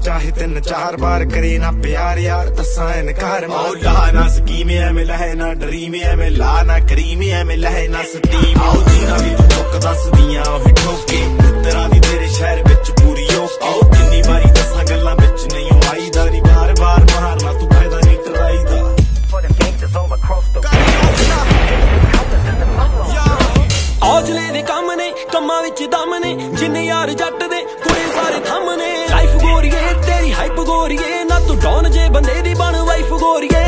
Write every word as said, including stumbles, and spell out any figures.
चाहे तीन चार बार करे ना प्यार यार दसा इनकार मार ला ना स्कीम एवें लहे ना ड्रीम एवें ला ना क्रीम एवें लहे ना स्टीम आओ जीना भी तू ठोक दस दियां ओही ठोके तेरा दी तेरे शहर विच पूरी ओके आओ किन्नी बारी दसा गल्लां विच नहीं आई दा नी बार बार मारना तू फायदा नहीं कराई दा औजले दे कम ने कम्मां विच दम ने जिन्ने यार जट दे कुड़े सारे थम ने लाइफ गोरीए तेरी हाइप गोरीए ना तू डॉन जे बंदे दी बन वाइफ गोरीए